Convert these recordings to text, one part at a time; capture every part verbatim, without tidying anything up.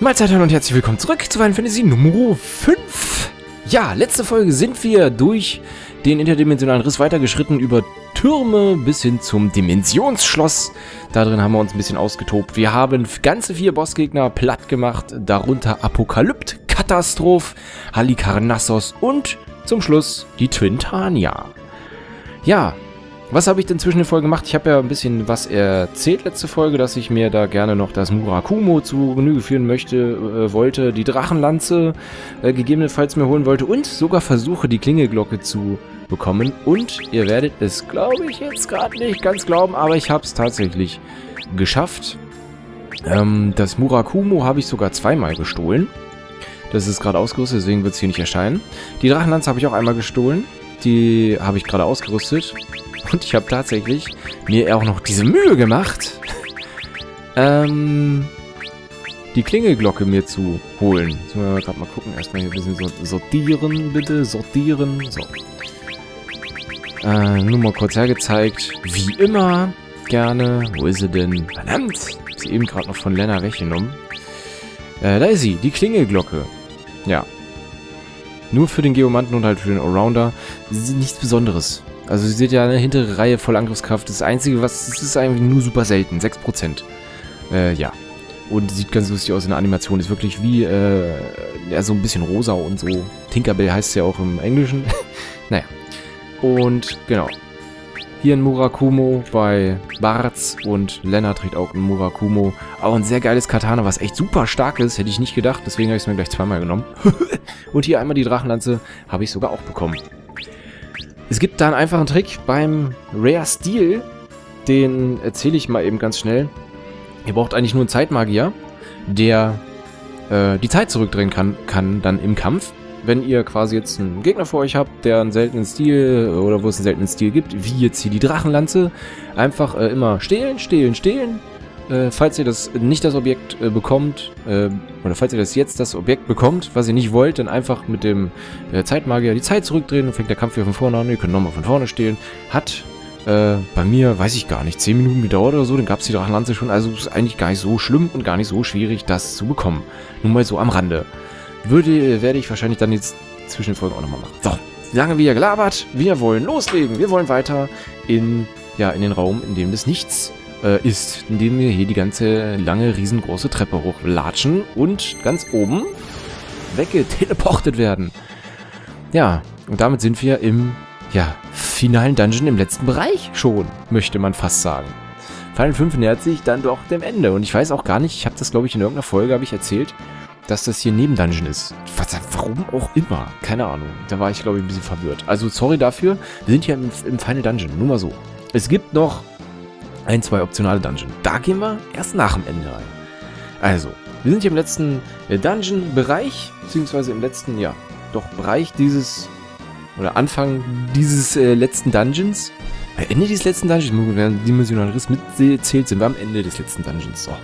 Mahlzeit und herzlich willkommen zurück zu Final Fantasy Nummer fünf. Ja, letzte Folge sind wir durch den interdimensionalen Riss weitergeschritten, über Türme bis hin zum Dimensionsschloss. Da drin haben wir uns ein bisschen ausgetobt. Wir haben ganze vier Bossgegner platt gemacht, darunter Apokalypt, Katastroph, Halikarnassos und zum Schluss die Twintania. Ja, was habe ich denn zwischen den Folgen gemacht? Ich habe ja ein bisschen was erzählt letzte Folge, dass ich mir da gerne noch das Murakumo zu Genüge führen möchte, äh, wollte, die Drachenlanze äh, gegebenenfalls mir holen wollte und sogar versuche, die Klingelglocke zu bekommen. Und ihr werdet es, glaube ich, jetzt gerade nicht ganz glauben, aber ich habe es tatsächlich geschafft. Ähm, das Murakumo habe ich sogar zweimal gestohlen. Das ist gerade ausgerüstet, deswegen wird es hier nicht erscheinen. Die Drachenlanze habe ich auch einmal gestohlen. Die habe ich gerade ausgerüstet. Und ich habe tatsächlich mir auch noch diese Mühe gemacht, ähm, die Klingelglocke mir zu holen. Jetzt müssen wir gerade mal gucken. Erstmal hier ein bisschen sortieren, bitte. Sortieren. So. Äh, nur mal kurz hergezeigt. Wie immer. Gerne. Wo ist sie denn? Verdammt. Ich habe sie eben gerade noch von Lena weggenommen. Äh, da ist sie. Die Klingelglocke. Ja. Nur für den Geomanten und halt für den Allrounder. Nichts Besonderes. Also ihr seht ja eine hintere Reihe voll Angriffskraft. Das Einzige, was das ist eigentlich nur super selten. sechs Prozent. Äh, ja. Und sieht ganz lustig aus in der Animation. Ist wirklich wie, äh, ja, so ein bisschen rosa und so. Tinkerbell heißt es ja auch im Englischen. Naja. Und, genau. Hier ein Murakumo bei Bartz und Lena trägt auch ein Murakumo. Auch ein sehr geiles Katana, was echt super stark ist. Hätte ich nicht gedacht. Deswegen habe ich es mir gleich zweimal genommen. Und hier einmal die Drachenlanze habe ich sogar auch bekommen. Es gibt da einen einfachen Trick beim Rare Steel, den erzähle ich mal eben ganz schnell. Ihr braucht eigentlich nur einen Zeitmagier, der äh, die Zeit zurückdrehen kann, kann dann im Kampf. Wenn ihr quasi jetzt einen Gegner vor euch habt, der einen seltenen Stil oder wo es einen seltenen Stil gibt, wie jetzt hier die Drachenlanze, einfach äh, immer stehlen, stehlen, stehlen. Äh, falls ihr das nicht das Objekt äh, bekommt, äh, oder falls ihr das jetzt das Objekt bekommt, was ihr nicht wollt, dann einfach mit dem äh, Zeitmagier die Zeit zurückdrehen und fängt der Kampf wieder von vorne an. Ihr könnt nochmal von vorne stehlen. Hat äh, bei mir, weiß ich gar nicht, zehn Minuten gedauert oder so, dann gab es die Drachenlanze schon. Also ist eigentlich gar nicht so schlimm und gar nicht so schwierig, das zu bekommen. Nur mal so am Rande. Würde, werde ich wahrscheinlich dann jetzt zwischen den Folgen auch nochmal machen. So, lange wie ihr gelabert, wir wollen loslegen. Wir wollen weiter in, ja, in den Raum, in dem das Nichts ist, indem wir hier die ganze lange, riesengroße Treppe hochlatschen und ganz oben weggeteleportet werden. Ja, und damit sind wir im, ja, finalen Dungeon im letzten Bereich schon, möchte man fast sagen. Final fünf nähert sich dann doch dem Ende und ich weiß auch gar nicht, ich habe das, glaube ich, in irgendeiner Folge habe ich erzählt, dass das hier neben Dungeon ist. Was, warum auch immer, keine Ahnung. Da war ich, glaube ich, ein bisschen verwirrt. Also, sorry dafür, wir sind hier im, im Final Dungeon, nur mal so. Es gibt noch ein, zwei optionale Dungeon. Da gehen wir erst nach dem Ende rein. Also, wir sind hier im letzten äh, Dungeon-Bereich, beziehungsweise im letzten, ja, doch Bereich dieses, oder Anfang dieses äh, letzten Dungeons. Äh, Ende dieses letzten Dungeons, wenn dimensionaler Riss mitzählt, sind wir am Ende des letzten Dungeons. So.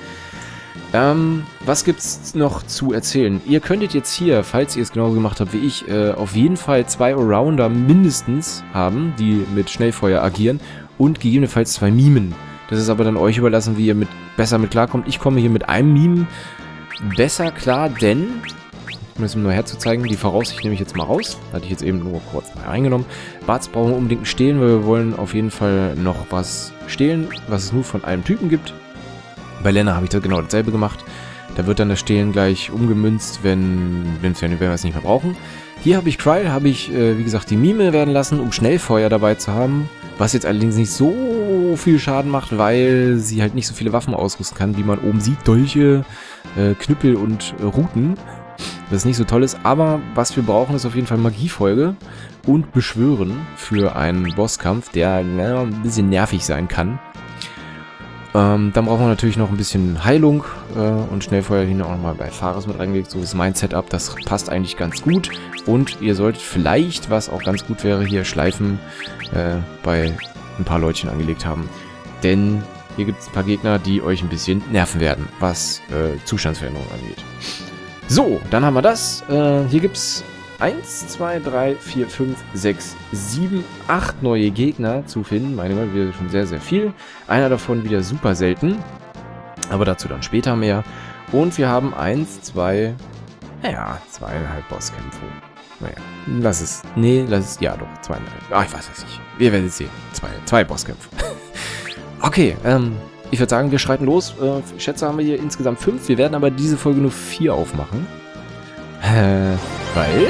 Ähm, was gibt's noch zu erzählen? Ihr könntet jetzt hier, falls ihr es genauso gemacht habt wie ich, äh, auf jeden Fall zwei Allrounder mindestens haben, die mit Schnellfeuer agieren. Und gegebenenfalls zwei Mimen. Das ist aber dann euch überlassen, wie ihr mit besser mit klarkommt. Ich komme hier mit einem Mime besser klar, denn, um es mir nur herzuzeigen, die Voraussicht nehme ich jetzt mal raus. Hatte ich jetzt eben nur kurz mal reingenommen. Bartz brauchen wir unbedingt stehlen, weil wir wollen auf jeden Fall noch was stehlen, was es nur von einem Typen gibt. Bei Lena habe ich da genau dasselbe gemacht. Da wird dann das Stehlen gleich umgemünzt, wenn, wenn wir es nicht mehr brauchen. Hier habe ich Kryl, habe ich, äh, wie gesagt, die Mime werden lassen, um Schnellfeuer dabei zu haben. Was jetzt allerdings nicht so viel Schaden macht, weil sie halt nicht so viele Waffen ausrüsten kann, wie man oben sieht. Dolche, äh, Knüppel und äh, Ruten. Das ist nicht so toll ist. Aber was wir brauchen, ist auf jeden Fall Magiefolge und Beschwören für einen Bosskampf, der na, ein bisschen nervig sein kann. Ähm, dann brauchen wir natürlich noch ein bisschen Heilung äh, und Schnellfeuer hin auch nochmal bei Fares mit reingelegt. So ist mein Setup. Das passt eigentlich ganz gut. Und ihr solltet vielleicht, was auch ganz gut wäre, hier Schleifen äh, bei ein paar Leutchen angelegt haben. Denn hier gibt es ein paar Gegner, die euch ein bisschen nerven werden, was äh, Zustandsveränderungen angeht. So, dann haben wir das. Äh, hier gibt es eins, zwei, drei, vier, fünf, sechs, sieben, acht neue Gegner zu finden. Meine Gott, wieder schon sehr, sehr viel. Einer davon wieder super selten. Aber dazu dann später mehr. Und wir haben eins, zwei, naja, zweieinhalb Bosskämpfe. Naja, lass es, nee, lass es, ja doch, zweieinhalb. Ah, ich weiß es nicht. Wir werden es sehen. Zwei, zwei Bosskämpfe. Okay, ähm, ich würde sagen, wir schreiten los. Äh, ich schätze, haben wir hier insgesamt fünf. Wir werden aber diese Folge nur vier aufmachen. Äh, weil...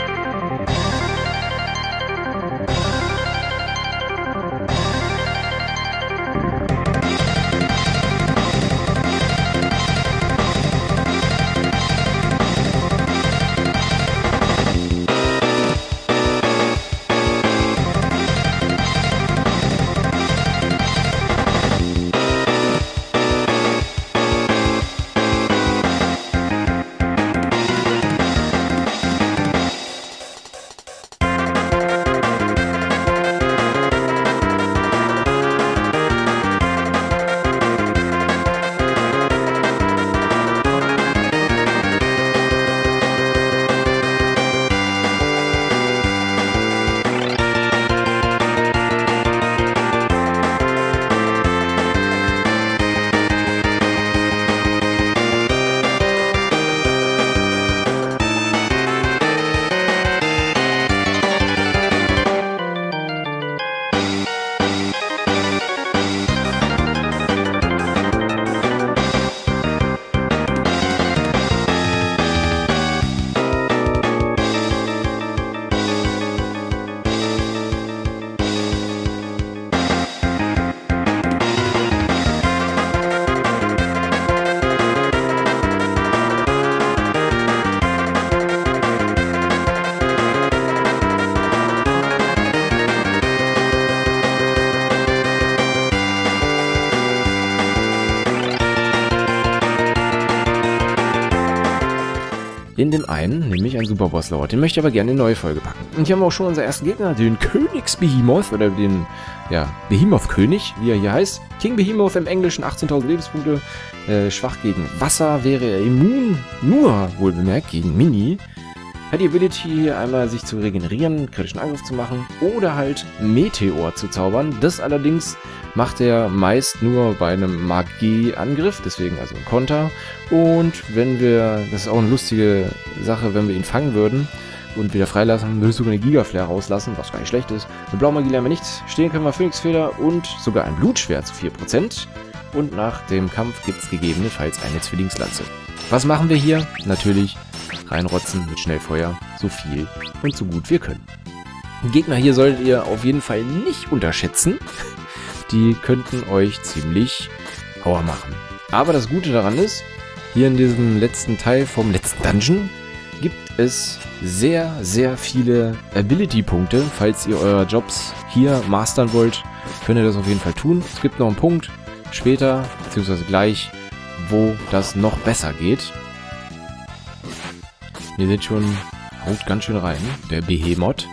In dem einen, nämlich ein Superboss-Lord. Den möchte ich aber gerne in eine neue Folge packen. Und hier haben wir auch schon unseren ersten Gegner, den Königsbehemoth, oder den, ja, Behemoth-König, wie er hier heißt. King Behemoth im Englischen, achtzehntausend Lebenspunkte, äh, schwach gegen Wasser, wäre er immun, nur, wohlbemerkt, gegen Mini. Hat die Ability, hier einmal sich zu regenerieren, kritischen Angriff zu machen oder halt Meteor zu zaubern. Das allerdings macht er meist nur bei einem Magieangriff, deswegen also ein Konter. Und wenn wir, das ist auch eine lustige Sache, wenn wir ihn fangen würden und wieder freilassen, würde sogar eine Gigaflare rauslassen, was gar nicht schlecht ist. Mit Blaumagie lernen wir nichts, stehen können wir Phönixfeder und sogar ein Blutschwert zu vier Prozent. Und nach dem Kampf gibt es gegebenenfalls eine Zwillingslanze. Was machen wir hier? Natürlich reinrotzen mit Schnellfeuer, so viel und so gut wir können. Die Gegner hier solltet ihr auf jeden Fall nicht unterschätzen. Die könnten euch ziemlich Aua machen. Aber das Gute daran ist, hier in diesem letzten Teil vom letzten Dungeon gibt es sehr, sehr viele Ability-Punkte. Falls ihr eure Jobs hier mastern wollt, könnt ihr das auf jeden Fall tun. Es gibt noch einen Punkt später, beziehungsweise gleich, wo das noch besser geht. Ihr seht schon, haut ganz schön rein, der Behemoth.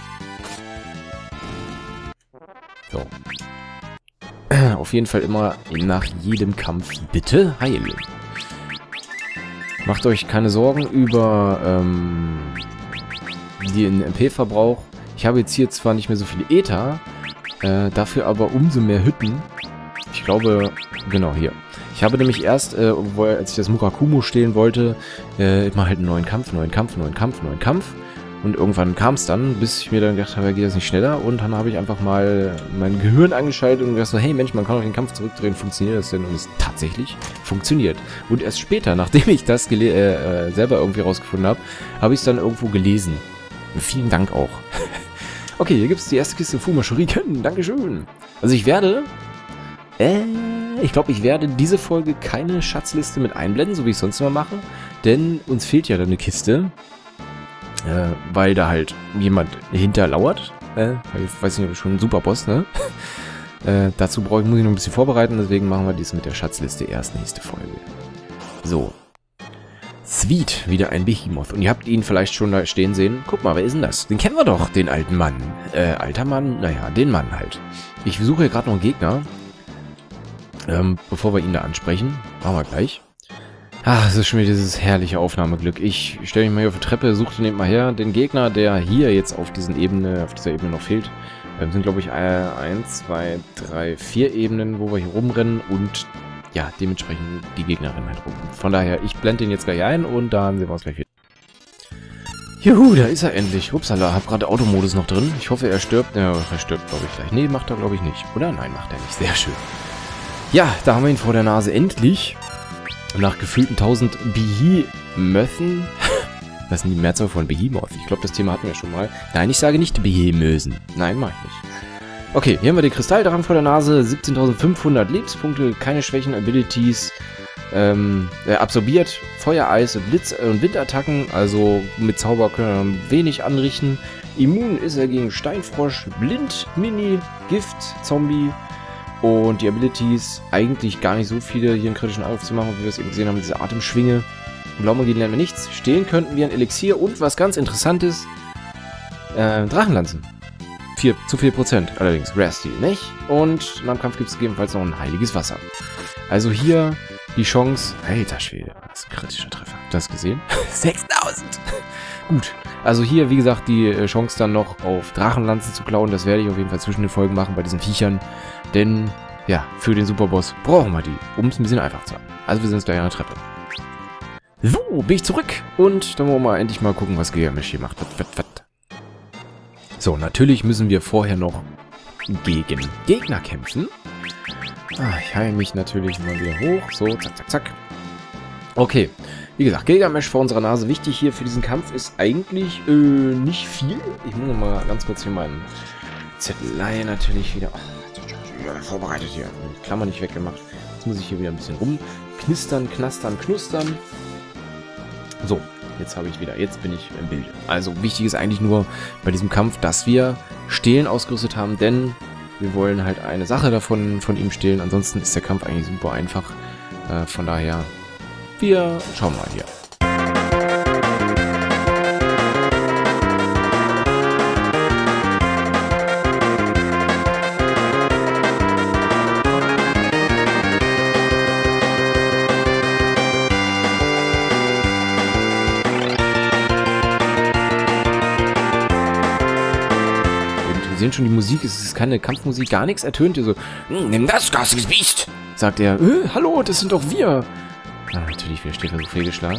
So. Auf jeden Fall immer nach jedem Kampf bitte heilen. Macht euch keine Sorgen über ähm, den M P-Verbrauch. Ich habe jetzt hier zwar nicht mehr so viele Äther, äh, dafür aber umso mehr Hütten. Ich glaube, genau hier. Ich habe nämlich erst, äh, als ich das Murakumo stehlen wollte, äh, immer halt einen neuen Kampf, neuen Kampf, neuen Kampf, neuen Kampf. Und irgendwann kam es dann, bis ich mir dann gedacht habe, geht das nicht schneller? Und dann habe ich einfach mal mein Gehirn angeschaltet und gedacht so, hey Mensch, man kann auch den Kampf zurückdrehen, funktioniert das denn? Und es tatsächlich funktioniert. Und erst später, nachdem ich das äh, äh, selber irgendwie rausgefunden habe, habe ich es dann irgendwo gelesen. Und vielen Dank auch. Okay, hier gibt es die erste Kiste Fuma Shuriken. Dankeschön. Also ich werde... Äh, ich glaube, ich werde diese Folge keine Schatzliste mit einblenden, so wie ich es sonst immer mache. Denn uns fehlt ja dann eine Kiste. Äh, weil da halt jemand hinterlauert. Äh, ich weiß nicht, ob ich schon ein Superboss, ne? äh, dazu brauche ich, muss ich noch ein bisschen vorbereiten, deswegen machen wir dies mit der Schatzliste erst nächste Folge. So. Sweet, wieder ein Behemoth. Und ihr habt ihn vielleicht schon da stehen sehen. Guck mal, wer ist denn das? Den kennen wir doch, den alten Mann. Äh, alter Mann? Naja, den Mann halt. Ich suche hier gerade noch einen Gegner. Ähm, bevor wir ihn da ansprechen. Machen wir gleich. Ach, es ist schon wieder dieses herrliche Aufnahmeglück. Ich stelle mich mal hier auf die Treppe, suche den eben mal her. Den Gegner, der hier jetzt auf diesen Ebene, auf dieser Ebene noch fehlt. Ähm, sind, glaube ich, eins, zwei, drei, vier Ebenen, wo wir hier rumrennen. Und ja, dementsprechend die Gegnerin halt rum. Von daher, ich blende den jetzt gleich ein und dann sehen wir uns gleich wieder. Juhu, da ist er endlich. Upsala, hab gerade Automodus noch drin. Ich hoffe, er stirbt. Ja, er stirbt, glaube ich, gleich. Nee, macht er, glaube ich, nicht. Oder? Nein, macht er nicht. Sehr schön. Ja, da haben wir ihn vor der Nase. Endlich. Nach gefühlten tausend Behemöthen. Was ist denn die Mehrzahl von Behemoth? Ich glaube, das Thema hatten wir schon mal. Nein, ich sage nicht Behemösen. Nein, mach ich nicht. Okay, hier haben wir den Kristalldrachen vor der Nase. siebzehntausendfünfhundert Lebenspunkte. Keine Schwächen, Abilities. Ähm, er absorbiert Feuer, Eis, Blitz- und Windattacken. Also mit Zauber können wir wenig anrichten. Immun ist er gegen Steinfrosch, Blind, Mini, Gift, Zombie. Und die Abilities, eigentlich gar nicht so viele, hier einen kritischen Angriff zu machen, wie wir es eben gesehen haben, diese Atemschwinge. Blaumagie lernen wir nichts. Stehlen könnten wir ein Elixier und was ganz Interessantes, äh, Drachenlanzen. vier, zu vier Prozent allerdings. Rare-Stil, nicht? Und nach dem Kampf gibt es gegebenenfalls noch ein heiliges Wasser. Also hier die Chance... Alter Schwede, das ist ein kritischer Treffer. Habt ihr das gesehen? sechstausend! Gut. Also hier, wie gesagt, die Chance dann noch auf Drachenlanzen zu klauen. Das werde ich auf jeden Fall zwischen den Folgen machen bei diesen Viechern. Denn, ja, für den Superboss brauchen wir die, um es ein bisschen einfach zu haben. Also wir sind jetzt gleich an der Treppe. So, bin ich zurück. Und dann wollen wir mal endlich mal gucken, was Gilgamesh hier macht. Wat, wat, wat. So, natürlich müssen wir vorher noch gegen Gegner kämpfen. Ah, ich heile mich natürlich mal wieder hoch. So, zack, zack, zack. Okay, wie gesagt, Gilgamesh vor unserer Nase. Wichtig hier für diesen Kampf ist eigentlich äh, nicht viel. Ich muss noch mal ganz kurz hier meinen Zettelei natürlich wieder... Oh, vorbereitet hier. Die Klammer nicht weggemacht. Jetzt muss ich hier wieder ein bisschen rumknistern, knastern, knustern. So, jetzt habe ich wieder, jetzt bin ich im Bild. Also wichtig ist eigentlich nur bei diesem Kampf, dass wir Stehlen ausgerüstet haben, denn wir wollen halt eine Sache davon von ihm stehlen. Ansonsten ist der Kampf eigentlich super einfach. Äh, von daher, wir schauen mal hier. Wir sehen schon, die Musik, es ist keine Kampfmusik, gar nichts ertönt hier so. Nimm das, garstiges Biest! Sagt er. Äh, hallo, das sind doch wir! Ah, natürlich, wer steht da so fehlgeschlagen?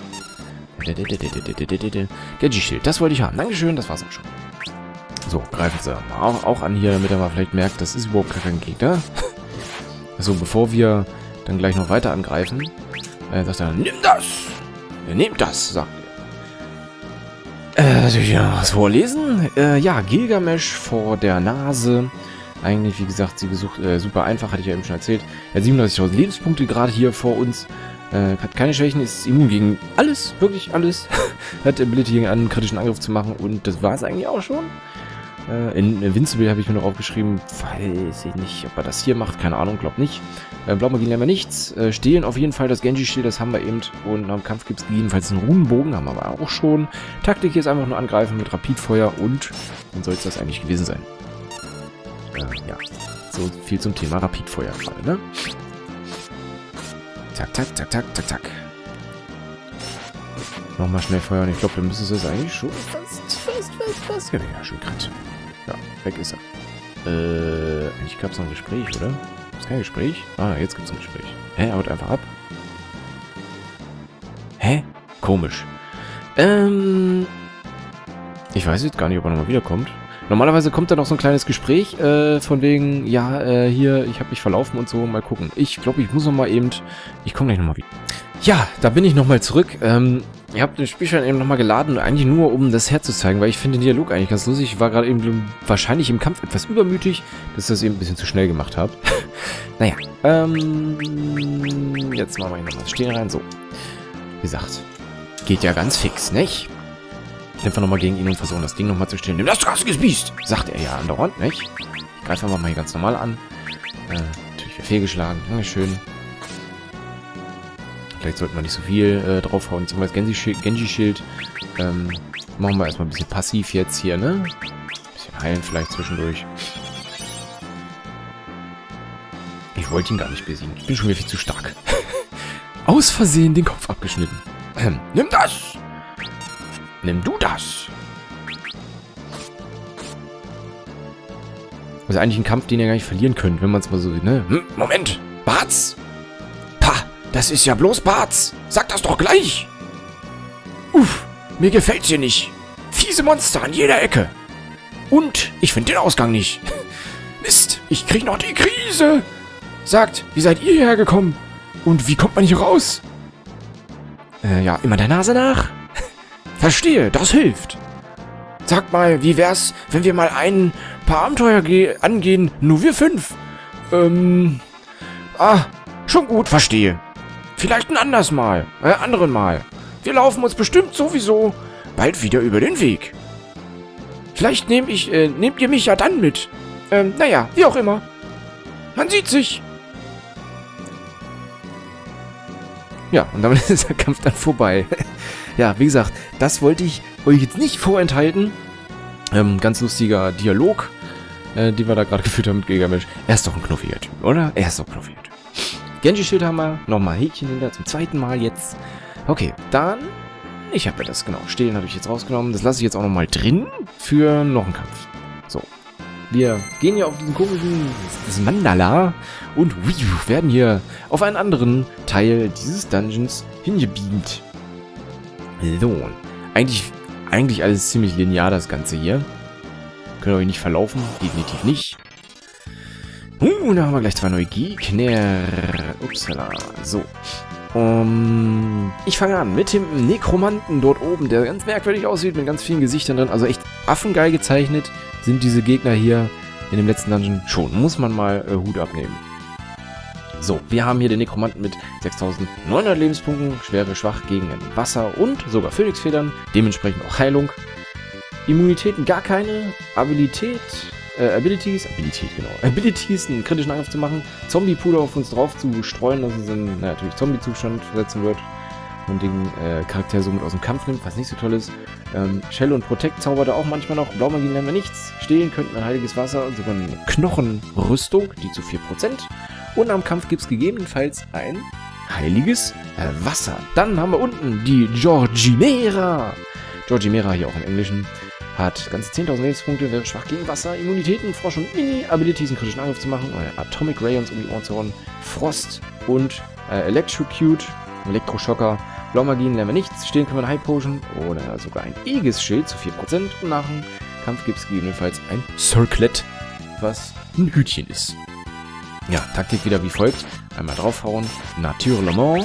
Genji-Schild, das wollte ich haben. Dankeschön, das war's auch schon. So, greifen Sie auch, auch an hier, damit er mal vielleicht merkt, das ist überhaupt kein Gegner. Also, bevor wir dann gleich noch weiter angreifen, äh, sagt er, nimm das! Ja, nehmt das, sagt er. Äh, soll ich noch was vorlesen? Äh, ja, Gilgamesh vor der Nase. Eigentlich, wie gesagt, sie gesucht, äh, super einfach, hatte ich ja eben schon erzählt. Er hat siebenunddreißigtausend Lebenspunkte gerade hier vor uns. Äh, hat keine Schwächen, ist immun gegen alles, wirklich alles. Hat Ability, einen kritischen Angriff zu machen und das war es eigentlich auch schon. Äh, in Invincible habe ich mir noch aufgeschrieben, weiß ich nicht, ob er das hier macht, keine Ahnung, glaub nicht. Äh, Blaumagie lernen wir nichts. Äh, stehlen auf jeden Fall das Genji-Schild, das haben wir eben. Und nach dem Kampf gibt es jedenfalls einen Runenbogen, haben wir aber auch schon. Taktik hier ist einfach nur angreifen mit Rapidfeuer und dann soll es das eigentlich gewesen sein. Äh, ja, so viel zum Thema Rapidfeuer gerade, ne? Zack, zack, zack, zack, zack, zack. Nochmal schnell feuern. Ich glaube, dann müssen sie es eigentlich schon fast, fast, fast, fast. Ja, ja, schon gerade. Ja, weg ist er. Äh, eigentlich gab es noch ein Gespräch, oder? Ist kein Gespräch? Ah, jetzt gibt es ein Gespräch. Hä, er haut einfach ab. Hä? Komisch. Ähm, ich weiß jetzt gar nicht, ob er nochmal wiederkommt. Normalerweise kommt da noch so ein kleines Gespräch, äh, von wegen, ja, äh, hier, ich habe mich verlaufen und so, mal gucken. Ich glaube, ich muss nochmal eben, ich komme gleich nochmal wieder. Ja, da bin ich nochmal zurück. Ähm, ich habe den Spielschein eben nochmal geladen, eigentlich nur, um das herzuzeigen, weil ich finde den Dialog eigentlich ganz lustig. Ich war gerade eben wahrscheinlich im Kampf etwas übermütig, dass ich das eben ein bisschen zu schnell gemacht habe. Naja, ähm, jetzt machen wir hier nochmal das Stehen rein, so. Wie gesagt, geht ja ganz fix, nicht? Kämpfen wir nochmal gegen ihn und versuchen das Ding nochmal zu stellen. Nimm das garstiges Biest! Sagt er ja andauernd, nicht? Ich greife einfach mal hier ganz normal an. Äh, natürlich wäre fehlgeschlagen. Dankeschön. Vielleicht sollten wir nicht so viel äh, draufhauen. Zum Beispiel Genji-Schild. Ähm, machen wir erstmal ein bisschen passiv jetzt hier, ne? Ein bisschen heilen vielleicht zwischendurch. Ich wollte ihn gar nicht besiegen. Ich bin schon wieder viel zu stark. Aus Versehen den Kopf abgeschnitten. Ähm, nimm das! Nimm du das! Also eigentlich ein Kampf, den ihr gar nicht verlieren könnt, wenn man es mal so sieht, ne? Hm, Moment! Batz! Das ist ja bloß Barts. Sag das doch gleich. Uff, mir gefällt's hier nicht. Fiese Monster an jeder Ecke. Und ich finde den Ausgang nicht. Mist, ich krieg noch die Krise. Sagt, wie seid ihr hierher gekommen? Und wie kommt man hier raus? Äh, ja, immer der Nase nach. Verstehe, das hilft. Sagt mal, wie wär's, wenn wir mal ein paar Abenteuer angehen? Nur wir fünf. Ähm, ah, schon gut, verstehe. Vielleicht ein anderes Mal, äh, anderen Mal. Wir laufen uns bestimmt sowieso bald wieder über den Weg. Vielleicht nehm ich, äh, nehmt ihr mich ja dann mit. Ähm, naja, wie auch immer. Man sieht sich. Ja, und damit ist der Kampf dann vorbei. Ja, wie gesagt, das wollte ich euch jetzt nicht vorenthalten. Ähm, ganz lustiger Dialog, äh, den wir da gerade geführt haben mit Gilgamesh. Er ist doch ein knuffiger Typ, oder? Er ist doch ein knuffiger Typ. Genji-Schild haben wir. Nochmal Häkchen hinter, zum zweiten Mal jetzt. Okay, dann... Ich habe ja das, genau, Stehlen habe ich jetzt rausgenommen. Das lasse ich jetzt auch nochmal drin für noch einen Kampf. So. Wir gehen hier auf diesen komischen... das Mandala und werden hier auf einen anderen Teil dieses Dungeons hingebeamt. So. Eigentlich, eigentlich alles ziemlich linear, das Ganze hier. Können euch nicht verlaufen. Definitiv nicht. Uh, da haben wir gleich zwei neue Gegner. Upsala. So. Um, ich fange an mit dem Nekromanten dort oben, der ganz merkwürdig aussieht, mit ganz vielen Gesichtern drin. Also echt affengeil gezeichnet sind diese Gegner hier in dem letzten Dungeon schon. Muss man mal äh, Hut abnehmen. So, wir haben hier den Nekromanten mit sechstausendneunhundert Lebenspunkten, schwere schwach gegen Wasser und sogar Phönixfedern, dementsprechend auch Heilung. Immunitäten gar keine, Abilität, äh, Abilities, Abilität genau, Abilities, einen kritischen Angriff zu machen, Zombie-Puder auf uns drauf zu streuen, dass es in, na, natürlich Zombie-Zustand versetzen wird und den äh, Charakter somit aus dem Kampf nimmt, was nicht so toll ist. Ähm, Shell und Protect zaubert er auch manchmal noch, Blaumagie nennen wir nichts, stehlen könnten ein heiliges Wasser und sogar eine Knochenrüstung, die zu vier Prozent. Und am Kampf gibt es gegebenenfalls ein heiliges äh, Wasser. Dann haben wir unten die Georgimera. Georgimera hier auch im Englischen. Hat ganze zehntausend Lebenspunkte, wäre schwach gegen Wasser, Immunitäten, Frosch und Mini-Abilities, einen kritischen Angriff zu machen. Äh, Atomic Rayons um die Ohren zu hauen. Frost und äh, Electrocute, Elektroschocker. Blaumagien lernen wir nichts. Stehen können wir eine High Potion oder sogar ein Aegis-Schild zu vier Prozent. Und nach dem Kampf gibt es gegebenenfalls ein Circlet, was ein Hütchen ist. Ja, Taktik wieder wie folgt. Einmal draufhauen. Naturellement.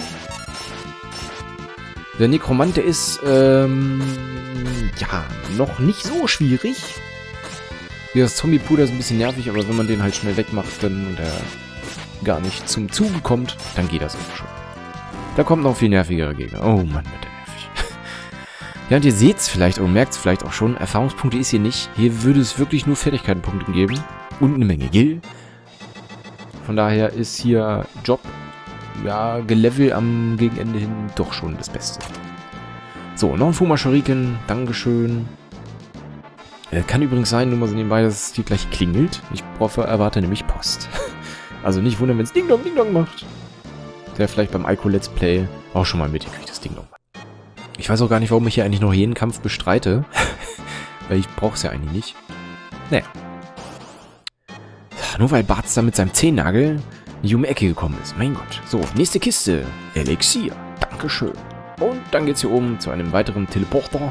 Der Nekromant, der ist, ähm, ja, noch nicht so schwierig. Hier das Zombie-Puder ist ein bisschen nervig, aber wenn man den halt schnell wegmacht, dann und er gar nicht zum Zuge kommt, dann geht das auch schon. Da kommt noch viel nervigere Gegner. Oh Mann, wird der nervig. Ja, und ihr seht es vielleicht und merkt es vielleicht auch schon, Erfahrungspunkte ist hier nicht. Hier würde es wirklich nur Fertigkeitenpunkte geben und eine Menge Gil. Von daher ist hier Job, ja, Gelevel am Gegenende hin doch schon das Beste. So, noch ein Fuma Shuriken, Dankeschön. Äh, kann übrigens sein, nur mal so nebenbei, dass es hier gleich klingelt. Ich hoffe, erwarte nämlich Post. Also nicht wundern, wenn es Ding Dong Ding Dong macht. Der vielleicht beim Ico Let's Play auch schon mal mitgekriegt, das Ding Dong. Ich weiß auch gar nicht, warum ich hier eigentlich noch jeden Kampf bestreite. Weil ich brauche es ja eigentlich nicht. Naja. Nur weil Bartz da mit seinem Zehennagel nicht um die Ecke gekommen ist. Mein Gott. So, nächste Kiste. Elixier. Dankeschön. Und dann geht's hier oben zu einem weiteren Teleporter.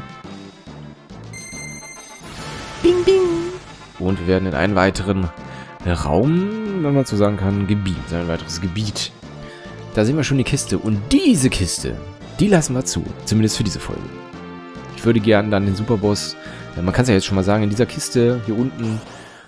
Bing, bing. Und wir werden in einen weiteren Raum, wenn man so sagen kann, gebeamt. Ein weiteres Gebiet. Da sehen wir schon die Kiste. Und diese Kiste, die lassen wir zu. Zumindest für diese Folge. Ich würde gerne dann den Superboss, man kann es ja jetzt schon mal sagen, in dieser Kiste hier unten,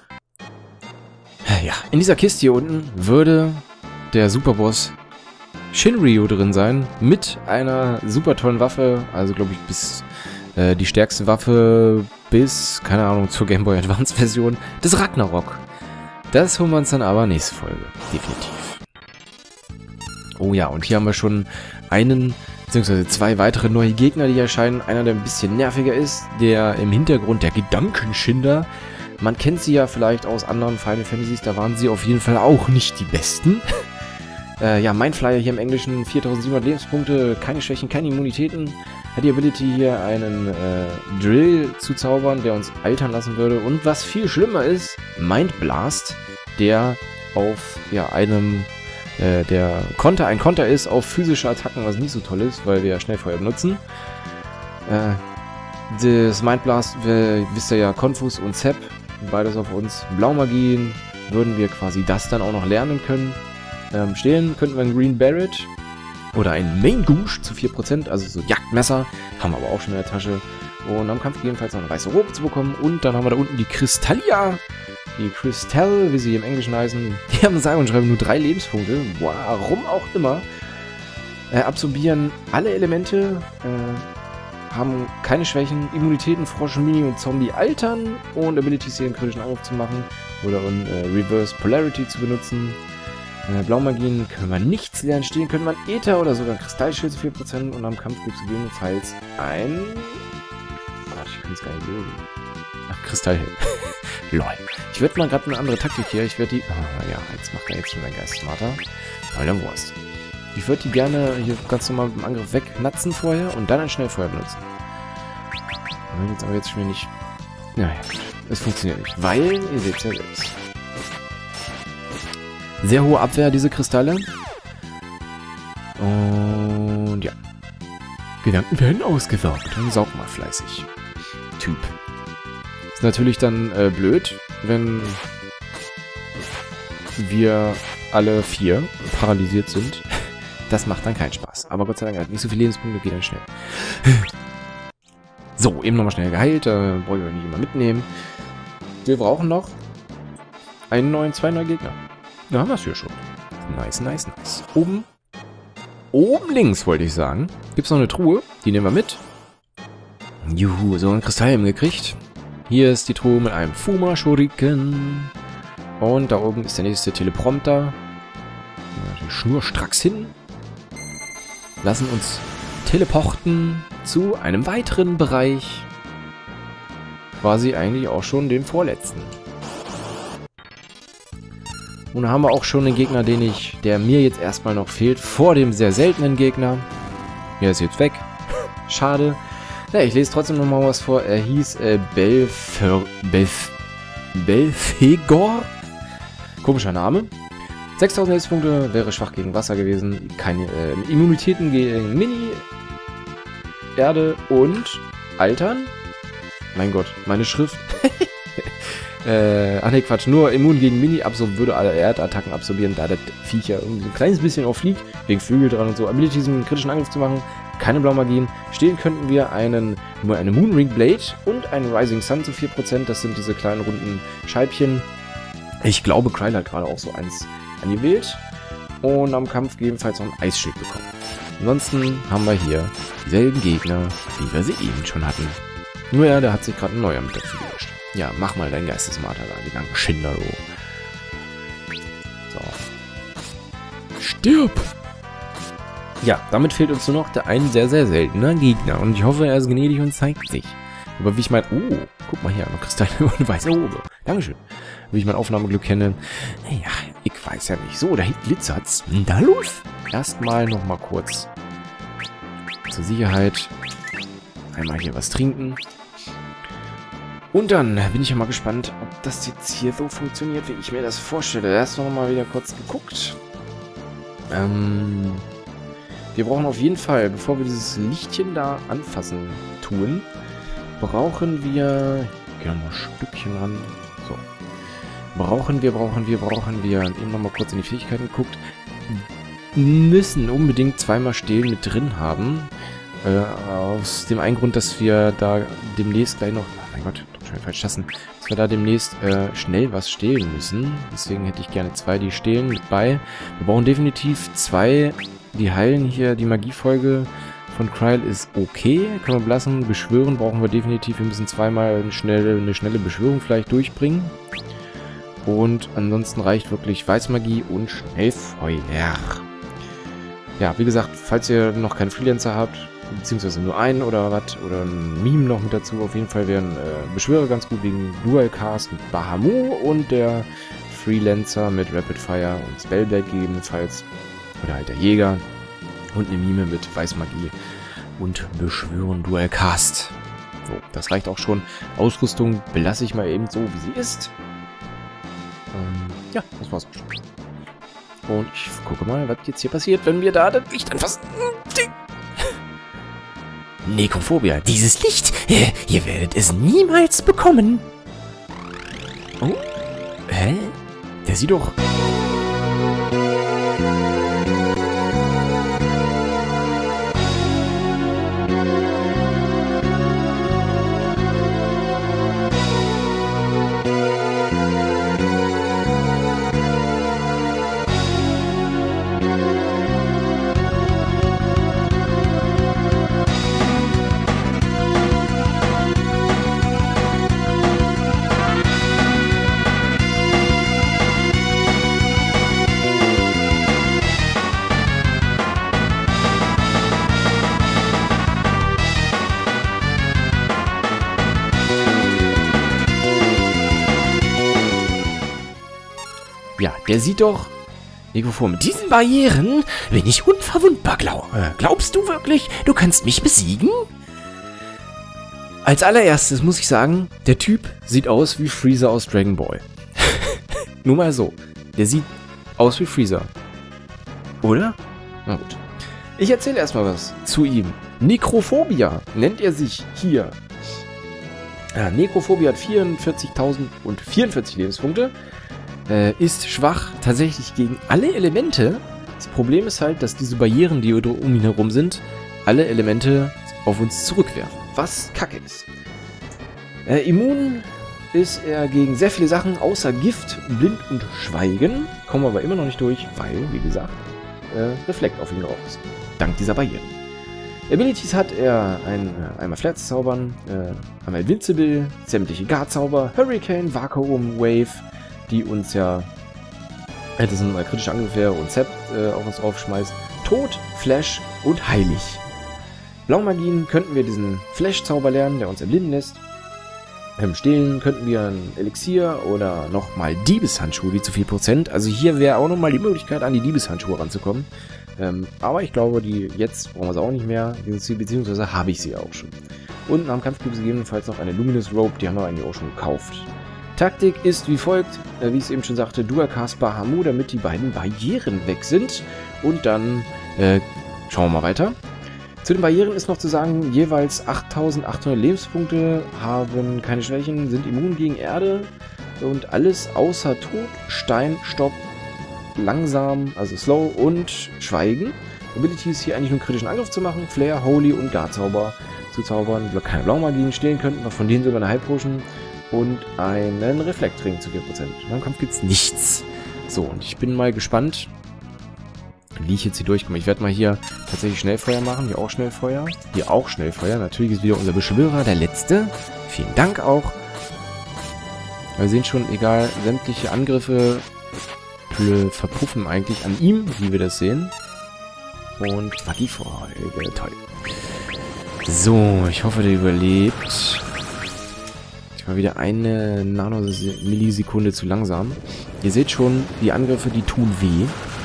ja, in dieser Kiste hier unten würde der Superboss Shinryu drin sein, mit einer super tollen Waffe, also glaube ich bis äh, die stärkste Waffe bis, keine Ahnung, zur Game Boy Advance Version des Ragnarok. Das holen wir uns dann aber nächste Folge, definitiv. Oh ja, und hier haben wir schon einen, beziehungsweise zwei weitere neue Gegner, die erscheinen. Einer, der ein bisschen nerviger ist, der im Hintergrund der Gedankenschinder. Man kennt sie ja vielleicht aus anderen Final Fantasies, da waren sie auf jeden Fall auch nicht die besten. äh, ja, Mindflyer hier im Englischen, viertausendsiebenhundert Lebenspunkte, keine Schwächen, keine Immunitäten. Hat die Ability hier einen äh, Drill zu zaubern, der uns altern lassen würde. Und was viel schlimmer ist, Mind Blast, der auf ja, einem äh, der Konter ein Konter ist auf physische Attacken, was nicht so toll ist, weil wir ja Schnellfeuer benutzen. Äh, das Mindblast, wir, wisst ihr ja, Confus und Sepp, beides auf uns. Blaumagien würden wir quasi das dann auch noch lernen können. Ähm, stehlen könnten wir einen Green Barret oder ein Main Gouge zu vier Prozent, also so Jagdmesser, haben wir aber auch schon in der Tasche. Und am Kampf gegebenenfalls noch eine weiße Robe zu bekommen. Und dann haben wir da unten die Cristallia. Die Crystal, wie sie im Englischen heißen. Die haben sage und schreiben nur drei Lebenspunkte. Warum auch immer. Äh, absorbieren alle Elemente. Äh, haben keine Schwächen. Immunitäten, Frosch, Mini und Zombie altern. Und Abilities, hier den kritischen Angriff zu machen. Oder in äh, Reverse Polarity zu benutzen. Äh, Blaumagien können wir nichts lernen. Stehen können wir Äther oder sogar Kristallschild zu vier Prozent. Und am Kampf gibt es gegebenenfalls ein... Ich kann es gar nicht lesen. Ach, Kristallhelm. Lol. Ich würde mal gerade eine andere Taktik hier. Ich werde die... Ah, ja, jetzt macht er jetzt schon mein Geist smarter. Aber dann Wurst. Ich würde die gerne hier ganz normal mit dem Angriff wegnatzen vorher und dann ein Schnellfeuer benutzen. Wenn jetzt aber jetzt schon nicht... Naja, es funktioniert nicht. Weil, ihr seht es ja selbst. Sehr hohe Abwehr, diese Kristalle. Und ja. Gedanken werden ausgesaugt. Dann saug mal fleißig. Typ. Ist natürlich dann äh, blöd, wenn wir alle vier paralysiert sind. Das macht dann keinen Spaß. Aber Gott sei Dank hat nicht so viele Lebenspunkte, geht dann schnell. So, eben nochmal schnell geheilt. Da äh, wollen wir nicht immer mitnehmen. Wir brauchen noch einen neuen, zwei neue Gegner. Da haben wir es hier schon. Nice, nice, nice. Oben, oben links wollte ich sagen, gibt es noch eine Truhe. Die nehmen wir mit. Juhu, so einen Kristallhelm gekriegt. Hier ist die Truhe mit einem Fuma Shuriken. Und da oben ist der nächste Teleprompter. Ja, schnurstracks hin. Lassen uns teleporten zu einem weiteren Bereich. Quasi eigentlich auch schon dem vorletzten. Und da haben wir auch schon den Gegner, den ich, der mir jetzt erstmal noch fehlt, vor dem sehr seltenen Gegner. Der ist jetzt weg. Schade. Ja, ich lese trotzdem nochmal was vor. Er hieß äh, Belfer, Belf, Belfegor. Komischer Name. sechstausend Lebenspunkte, wäre schwach gegen Wasser gewesen. Keine äh, Immunitäten gegen Mini, Erde und Altern. Mein Gott, meine Schrift. äh, ach ne, Quatsch. Nur immun gegen Mini, absorb würde alle Erdattacken absorbieren, da das Viech ja irgendwie so ein kleines bisschen auch fliegt. Wegen Flügel dran und so. Abilities, einen kritischen Angriff zu machen. Keine Blaumagien. Stehen könnten wir einen, eine Moonring Blade und einen Rising Sun zu vier Prozent. Das sind diese kleinen runden Scheibchen. Ich glaube, Kryl hat gerade auch so eins angewählt. Und am Kampf gegebenenfalls noch ein Eisschild bekommen. Ansonsten haben wir hier dieselben Gegner, wie wir sie eben schon hatten. Nur ja, da hat sich gerade ein neuer mit dazu gelöscht. Ja, mach mal dein Geistesmarter da, die langen Schinder, du. So. Stirb! Ja, damit fehlt uns nur noch der ein sehr, sehr seltener Gegner. Und ich hoffe, er ist gnädig und zeigt sich. Aber wie ich mein... Oh, guck mal hier, noch Kristalle und weiße Robe. Dankeschön. Wie ich mein Aufnahmeglück kenne. Naja, ich weiß ja nicht. So, da hinten glitzert's. Da los! Erstmal nochmal kurz zur Sicherheit einmal hier was trinken. Und dann bin ich ja mal gespannt, ob das jetzt hier so funktioniert, wie ich mir das vorstelle. Erst noch mal wieder kurz geguckt. Ähm... Wir brauchen auf jeden Fall, bevor wir dieses Lichtchen da anfassen tun, brauchen wir... Ich gehe nochmal ein Stückchen ran. So. Brauchen wir, brauchen wir, brauchen wir... Und eben nochmal kurz in die Fähigkeiten geguckt. Müssen unbedingt zweimal Stehlen mit drin haben. Äh, aus dem einen Grund, dass wir da demnächst gleich noch... Oh mein Gott, doch schon falsch tasten. Dass wir da demnächst äh, schnell was stehlen müssen. Deswegen hätte ich gerne zwei, die stehlen mit bei. Wir brauchen definitiv zwei... Die heilen hier, die Magiefolge von Kryl ist okay. Können wir belassen. Beschwören brauchen wir definitiv. Wir müssen zweimal eine schnelle, eine schnelle Beschwörung vielleicht durchbringen. Und ansonsten reicht wirklich Weißmagie und Schnellfeuer. Ja, wie gesagt, falls ihr noch keinen Freelancer habt, beziehungsweise nur einen oder was, oder ein Meme noch mit dazu, auf jeden Fall wären äh, Beschwörer ganz gut wegen Dualcast mit Bahamut und der Freelancer mit Rapid Fire und Spellblade gegebenenfalls. Oder halt der Jäger. Und eine Mime mit Weißmagie und Beschwören Dualcast. So, das reicht auch schon. Ausrüstung belasse ich mal eben so, wie sie ist. Ähm, ja, das war's auch schon. Und ich gucke mal, was jetzt hier passiert, wenn wir da das Licht anfassen. Nekrophobia, dieses Licht, äh, ihr werdet es niemals bekommen. Oh, hä? Der sieht doch... Ja, der sieht doch... Nekrophobia. Mit diesen Barrieren bin ich unverwundbar, glaub. Äh, glaubst du wirklich, du kannst mich besiegen? Als allererstes muss ich sagen, der Typ sieht aus wie Freezer aus Dragon Ball. Nur mal so. Der sieht aus wie Freezer. Oder? Na gut. Ich erzähle erstmal was zu ihm. Nekrophobia nennt er sich hier. Ja, Nekrophobia hat vierundvierzigtausendvierundvierzig Lebenspunkte. Äh, ist schwach tatsächlich gegen alle Elemente. Das Problem ist halt, dass diese Barrieren, die um ihn herum sind, alle Elemente auf uns zurückwerfen. Was kacke ist. Äh, immun ist er gegen sehr viele Sachen, außer Gift, Blind und Schweigen. Kommen wir aber immer noch nicht durch, weil, wie gesagt, äh, Reflekt auf ihn drauf ist. Dank dieser Barrieren. Abilities hat er ein, einmal Flats zaubern, äh, einmal Invincible, sämtliche Guard-Zauber, Hurricane, Vakuum, Wave, die uns ja, äh, das sind kritische Angriffe und Zap äh, auf uns draufschmeißt, Tod, Flash und Heilig. Blaumagien könnten wir diesen Flash-Zauber lernen, der uns erblinden lässt. Im Stehlen könnten wir ein Elixier oder nochmal Diebeshandschuhe, die zu viel Prozent. Also hier wäre auch nochmal die Möglichkeit, an die Diebeshandschuhe ranzukommen. Ähm, aber ich glaube, die jetzt brauchen wir sie auch nicht mehr, beziehungsweise habe ich sie auch schon. Und nach dem Kampf gibt es gegebenenfalls noch eine Luminous Rope, die haben wir eigentlich auch schon gekauft. Taktik ist wie folgt, äh, wie ich es eben schon sagte, Dual-Cast Bahamut, damit die beiden Barrieren weg sind. Und dann äh, schauen wir mal weiter. Zu den Barrieren ist noch zu sagen, jeweils achttausendachthundert Lebenspunkte, haben keine Schwächen, sind immun gegen Erde und alles außer Tod, Stein, Stopp, langsam, also Slow und Schweigen. Ability ist hier eigentlich nur einen kritischen Angriff zu machen, Flare, Holy und Guard-Zauber zu zaubern. Wir keine Blaumagien stehlen könnten, wir von denen sogar eine Heilpotion und einen Reflektring zu vier Prozent. Beim Kampf gibt es nichts. So, und ich bin mal gespannt, wie ich jetzt hier durchkomme. Ich werde mal hier tatsächlich Schnellfeuer machen. Hier auch Schnellfeuer. Hier auch Schnellfeuer. Natürlich ist wieder unser Beschwörer, der letzte. Vielen Dank auch. Wir sehen schon, egal, sämtliche Angriffe verpuffen eigentlich an ihm, wie wir das sehen. Und Magiefolge, toll. So, ich hoffe, der überlebt. Ich war wieder eine Nanomillisekunde zu langsam. Ihr seht schon, die Angriffe, die tun weh.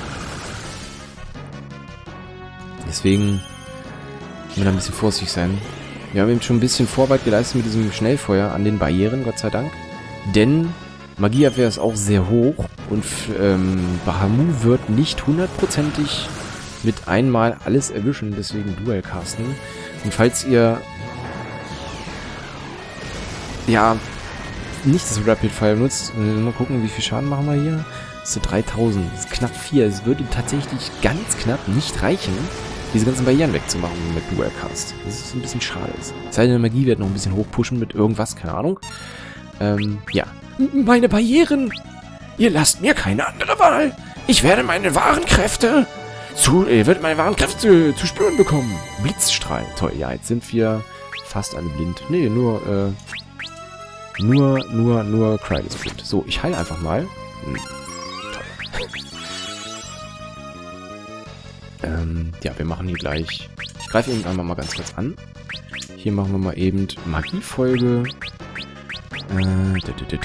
Deswegen müssen wir da ein bisschen vorsichtig sein. Wir haben eben schon ein bisschen Vorarbeit geleistet mit diesem Schnellfeuer an den Barrieren, Gott sei Dank. Denn Magieabwehr ist auch sehr hoch und ähm, Bahamut wird nicht hundertprozentig mit einmal alles erwischen, deswegen Dual-Casten. Und falls ihr ja nicht das Rapid Fire nutzt, mal gucken, wie viel Schaden machen wir hier. Das sind dreitausend, das ist knapp vier. Es würde tatsächlich ganz knapp nicht reichen, diese ganzen Barrieren wegzumachen mit Dual-Cast. Das ist ein bisschen schade. Seine Magie wird noch ein bisschen hochpushen mit irgendwas, keine Ahnung. Ähm, ja. Meine Barrieren! Ihr lasst mir keine andere Wahl! Ich werde meine wahren Kräfte zu, ihr werdet meine wahren Kräfte zu, zu spüren bekommen! Blitzstrahl. Toll, ja, jetzt sind wir fast alle blind. Nee, nur, äh, nur, nur, nur Cryde ist blind. So, ich heile einfach mal. Hm. Ähm, ja, wir machen hier gleich... Ich greife ihn einmal mal ganz kurz an. Hier machen wir mal eben Magiefolge. Äh,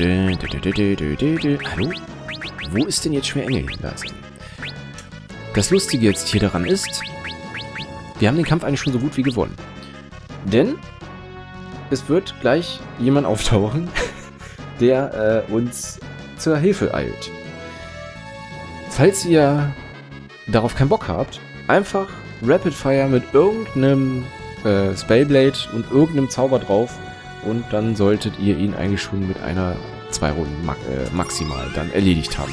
hallo? Wo ist denn jetzt Schwerengel? Da ist er. Das Lustige jetzt hier daran ist, wir haben den Kampf eigentlich schon so gut wie gewonnen. Denn es wird gleich jemand auftauchen, der äh, uns zur Hilfe eilt. falls ihr darauf keinen Bock habt, einfach Rapid Fire mit irgendeinem äh, Spellblade und irgendeinem Zauber drauf und dann solltet ihr ihn eigentlich schon mit einer, zwei Runden ma äh, maximal dann erledigt haben.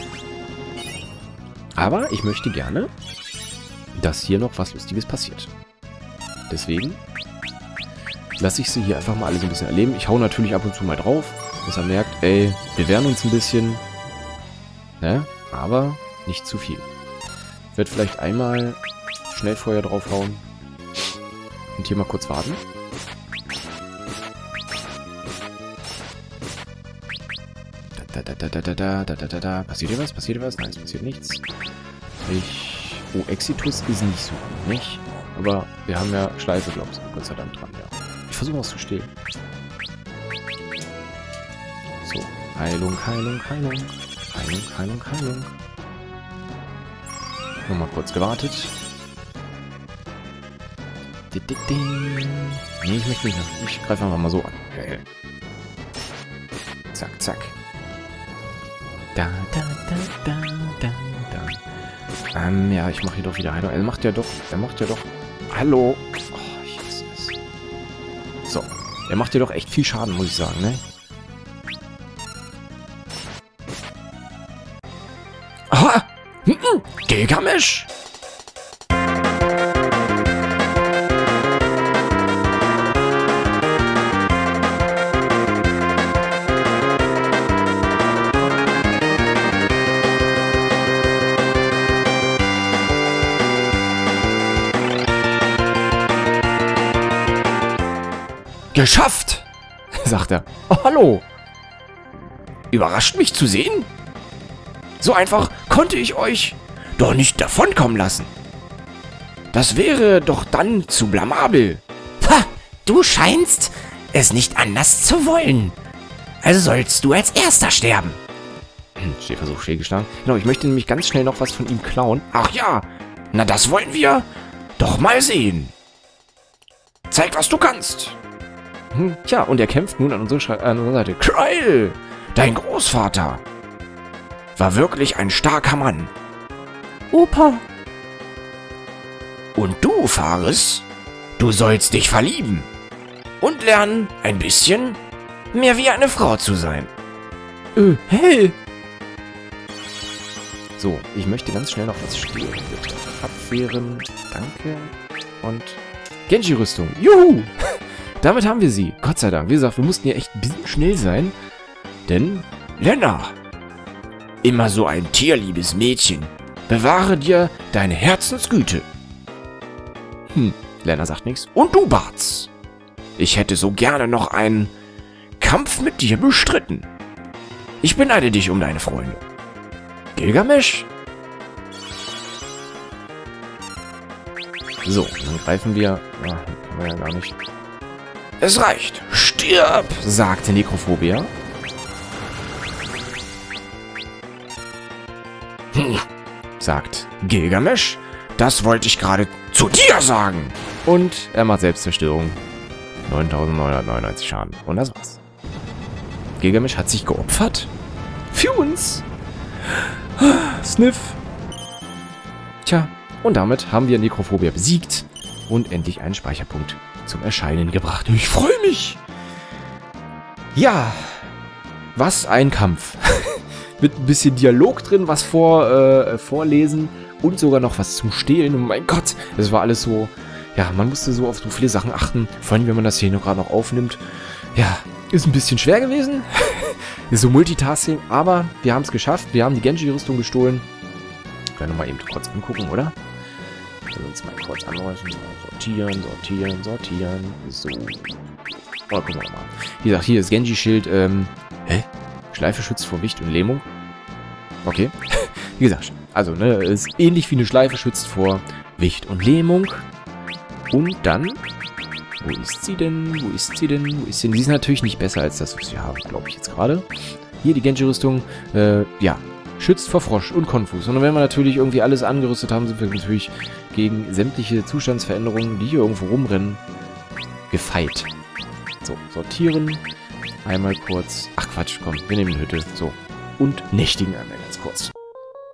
Aber ich möchte gerne, dass hier noch was Lustiges passiert. Deswegen lasse ich sie hier einfach mal alle so ein bisschen erleben. Ich hau natürlich ab und zu mal drauf, dass er merkt, ey, wir wehren uns ein bisschen. Ne? Aber nicht zu viel. Ich werde vielleicht einmal Schnellfeuer draufhauen. Und hier mal kurz warten. Da, da, da, da, da, da, da, da, da, da. Passiert hier was? Passiert hier was? Nein, es passiert nichts. Ich... Oh, Exitus ist nicht so gut, nicht? Aber wir haben ja Schleife, glaube ich, Gott sei Dank dran, ja. Ich versuche was zu stehlen. So, Heilung, Heilung, Heilung. Heilung, Heilung, Heilung. Nochmal kurz gewartet. Nee, ich möchte nicht. Ich greife einfach mal so an. Okay. Zack, zack. Da, da, da, da, da, da. Ähm, ja, ich mache hier doch wieder Heilung. Er macht ja doch, er macht ja doch... Hallo. Oh, ich hasse es. So. Er macht ja doch echt viel Schaden, muss ich sagen, ne? Aha! Gilgamesch! Geschafft! Sagt er. Oh, hallo! Überrascht mich zu sehen? So einfach konnte ich euch doch nicht davonkommen lassen. Das wäre doch dann zu blamabel. Ha! Du scheinst es nicht anders zu wollen. Also sollst du als Erster sterben. Hm, Stehversuch fehlgeschlagen. Genau, ich möchte nämlich ganz schnell noch was von ihm klauen. Ach ja, na das wollen wir doch mal sehen. Zeig, was du kannst. Hm, tja, und er kämpft nun an unserer, an unserer Seite. Kryl, dein Großvater, war wirklich ein starker Mann. Opa. Und du, Faris, du sollst dich verlieben. Und lernen, ein bisschen mehr wie eine Frau zu sein. Äh, hey. So, ich möchte ganz schnell noch was stehlen, bitte. Abwehren, danke. Und Genji-Rüstung. Juhu! Damit haben wir sie. Gott sei Dank. Wie gesagt, wir mussten hier echt ein bisschen schnell sein. Denn, Lena, immer so ein tierliebes Mädchen. Bewahre dir deine Herzensgüte. Hm, Lena sagt nichts. Und du, Bartz. Ich hätte so gerne noch einen Kampf mit dir bestritten. Ich beneide dich um deine Freunde. Gilgamesch? So, dann greifen wir... Ach, können wir ja gar nicht... Es reicht. Stirb, sagte Nekrophobia. Hm, sagt Gilgamesch. Das wollte ich gerade zu dir sagen. Und er macht Selbstzerstörung. neuntausendneunhundertneunundneunzig Schaden. Und das war's. Gilgamesch hat sich geopfert. Für uns. Sniff. Tja, und damit haben wir Nekrophobia besiegt und endlich einen Speicherpunkt zum Erscheinen gebracht. Ich freue mich. Ja, was ein Kampf. Mit ein bisschen Dialog drin, was vor, äh, vorlesen und sogar noch was zum Stehlen. Und mein Gott, das war alles so, ja, man musste so auf so viele Sachen achten, vor allem wenn man das hier noch gerade noch aufnimmt. Ja, ist ein bisschen schwer gewesen. Ist so Multitasking, aber wir haben es geschafft. Wir haben die Genji-Rüstung gestohlen. Können wir mal eben kurz angucken, oder? Wir uns mal kurz anräuschen. Sortieren, sortieren, sortieren. So. Oh, gucken wir mal. Wie gesagt, hier ist Genji-Schild. Ähm, hä? Schleife schützt vor Wicht und Lähmung. Okay. Wie gesagt, also, ne, ist ähnlich wie eine Schleife schützt vor Wicht und Lähmung. Und dann... Wo ist sie denn? Wo ist sie denn? Wo ist sie denn? Die ist natürlich nicht besser als das, was wir haben, glaube ich jetzt gerade. Hier die Genji-Rüstung. Äh, ja. Schützt vor Frosch und Konfus. Und wenn wir natürlich irgendwie alles angerüstet haben, sind wir natürlich gegen sämtliche Zustandsveränderungen, die hier irgendwo rumrennen, gefeit. So, sortieren. Einmal kurz. Ach Quatsch, komm, wir nehmen die Hütte. So. Und nächtigen einmal ganz kurz.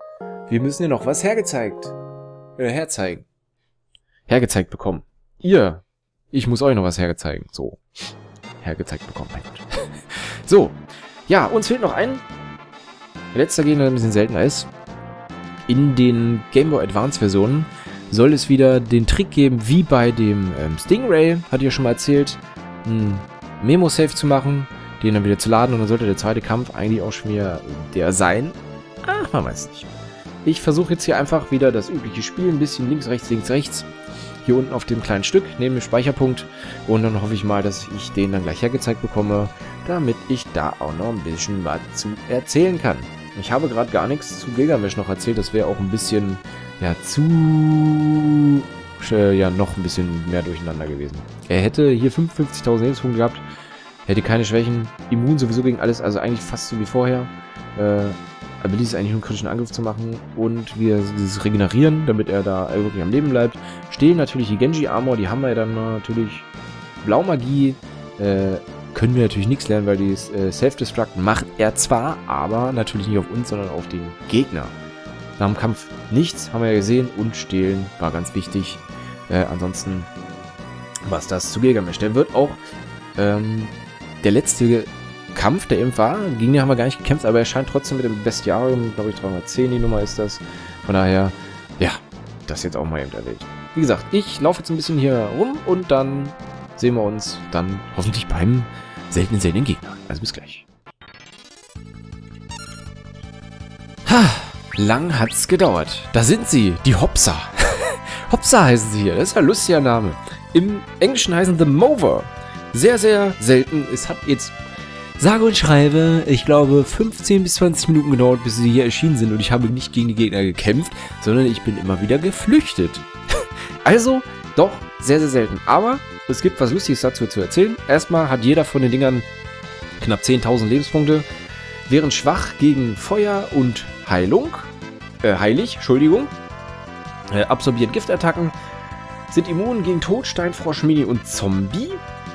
wir müssen hier noch was hergezeigt. Äh, herzeigen. Hergezeigt bekommen. Ihr. Ich muss euch noch was hergezeigen. So. Hergezeigt bekommen, mein Gott. So. Ja, uns fehlt noch ein letzter Gegner, der ein bisschen seltener ist. In den Game Boy Advance Versionen soll es wieder den Trick geben, wie bei dem ähm, Stingray, hat ihr schon mal erzählt, ein Memo-Save zu machen, den dann wieder zu laden und dann sollte der zweite Kampf eigentlich auch schon wieder der sein. Ah, man weiß nicht. Ich versuche jetzt hier einfach wieder das übliche Spiel, ein bisschen links, rechts, links, rechts. Hier unten auf dem kleinen Stück, neben dem Speicherpunkt. Und dann hoffe ich mal, dass ich den dann gleich hergezeigt bekomme, damit ich da auch noch ein bisschen was zu erzählen kann. Ich habe gerade gar nichts zu Gilgamesh noch erzählt, das wäre auch ein bisschen, ja, zu, äh, ja, noch ein bisschen mehr durcheinander gewesen. Er hätte hier fünfundfünfzigtausend Lebenspunkte gehabt, hätte keine Schwächen, immun sowieso gegen alles, also eigentlich fast so wie vorher. Äh, Ability ist eigentlich nur einen kritischen Angriff zu machen und wir dieses Regenerieren, damit er da wirklich am Leben bleibt. Stehlen natürlich die Genji Armor, die haben wir ja dann natürlich. Blaumagie, äh, können wir natürlich nichts lernen, weil die äh, Self-Destruct macht er zwar, aber natürlich nicht auf uns, sondern auf den Gegner. Nach dem Kampf nichts, haben wir ja gesehen, und Stehlen war ganz wichtig. Äh, ansonsten was das zu Gilgamesh. Der wird auch ähm, der letzte Kampf, der eben war, gegen den haben wir gar nicht gekämpft, aber er scheint trotzdem mit dem Bestiarium, glaube ich dreihundertzehn, die Nummer ist das. Von daher, ja, das jetzt auch mal eben erwähnt. Wie gesagt, ich laufe jetzt ein bisschen hier rum und dann sehen wir uns dann hoffentlich beim seltenen, seltenen Gegner. Also bis gleich. Ha, lang hat's gedauert. Da sind sie, die Hopsa. Hopsa heißen sie hier, das ist ja ein lustiger Name. Im Englischen heißen The Mover. Sehr, sehr selten. Es hat jetzt, sage und schreibe, ich glaube fünfzehn bis zwanzig Minuten gedauert, bis sie hier erschienen sind und ich habe nicht gegen die Gegner gekämpft, sondern ich bin immer wieder geflüchtet. Also, doch, sehr, sehr selten. Aber es gibt was Lustiges dazu zu erzählen. Erstmal hat jeder von den Dingern knapp zehntausend Lebenspunkte, wären schwach gegen Feuer und Heilung, äh, heilig, Entschuldigung, äh, absorbiert Giftattacken, sind immun gegen Tod, Steinfrosch, Mini und Zombie.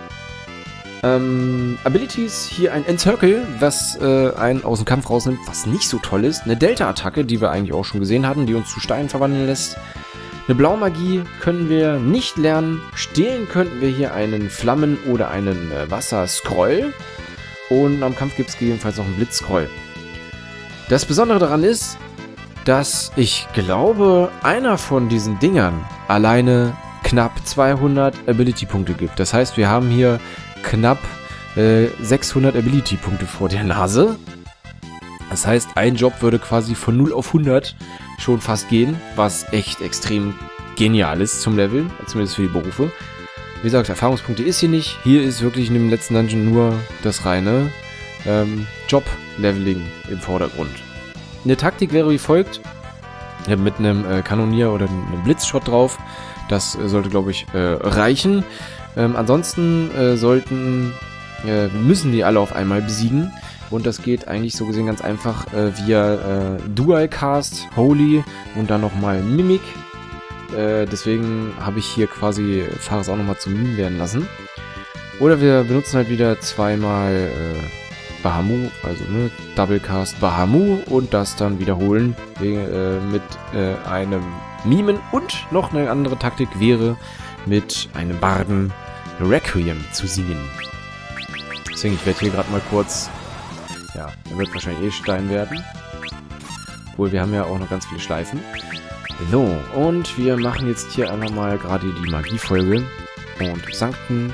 Ähm, Abilities, hier ein Encircle, was äh, einen aus dem Kampf rausnimmt, was nicht so toll ist. Eine Delta-Attacke, die wir eigentlich auch schon gesehen hatten, die uns zu Steinen verwandeln lässt. Eine Blaumagie können wir nicht lernen. Stehlen könnten wir hier einen Flammen- oder einen äh, Wasser-Scroll. Und am Kampf gibt es gegebenenfalls noch einen Blitz-Scroll. Das Besondere daran ist, dass ich glaube, einer von diesen Dingern alleine knapp zweihundert Ability-Punkte gibt. Das heißt, wir haben hier knapp äh, sechshundert Ability-Punkte vor der Nase. Das heißt, ein Job würde quasi von null auf hundert schon fast gehen, was echt extrem genial ist zum Leveln, zumindest für die Berufe. Wie gesagt, Erfahrungspunkte ist hier nicht. Hier ist wirklich in dem letzten Dungeon nur das reine ähm, Job-Leveling im Vordergrund. Eine Taktik wäre wie folgt. Ja, mit einem äh, Kanonier oder einem Blitzshot drauf. Das äh, sollte, glaube ich, äh, reichen. Ähm, ansonsten äh, sollten, äh, müssen die alle auf einmal besiegen. Und das geht eigentlich so gesehen ganz einfach äh, via äh, Dual Cast, Holy und dann nochmal Mimic. Äh, deswegen habe ich hier quasi Fares auch nochmal zum Meme werden lassen. Oder wir benutzen halt wieder zweimal äh, Bahamut, also ne, Double Cast Bahamut und das dann wiederholen äh, mit äh, einem Mimen. Und noch eine andere Taktik wäre, mit einem Barden Requiem zu singen. Deswegen, ich werde hier gerade mal kurz... Ja, er wird wahrscheinlich eh Stein werden. Obwohl, wir haben ja auch noch ganz viele Schleifen. So, und wir machen jetzt hier einfach mal gerade die Magiefolge. Und Sancten.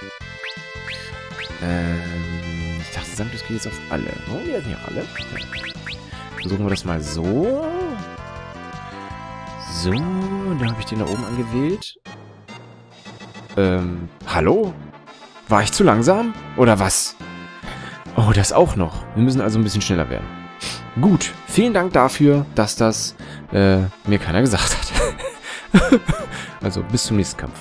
Ähm, ich dachte, Sanctus geht jetzt auf alle. Oh, wir hatten ja alle. Versuchen wir das mal so. So, da habe ich den da oben angewählt. Ähm, hallo? War ich zu langsam? Oder was? Oh, das auch noch. Wir müssen also ein bisschen schneller werden. Gut, vielen Dank dafür, dass das äh, mir keiner gesagt hat. Also, bis zum nächsten Kampf.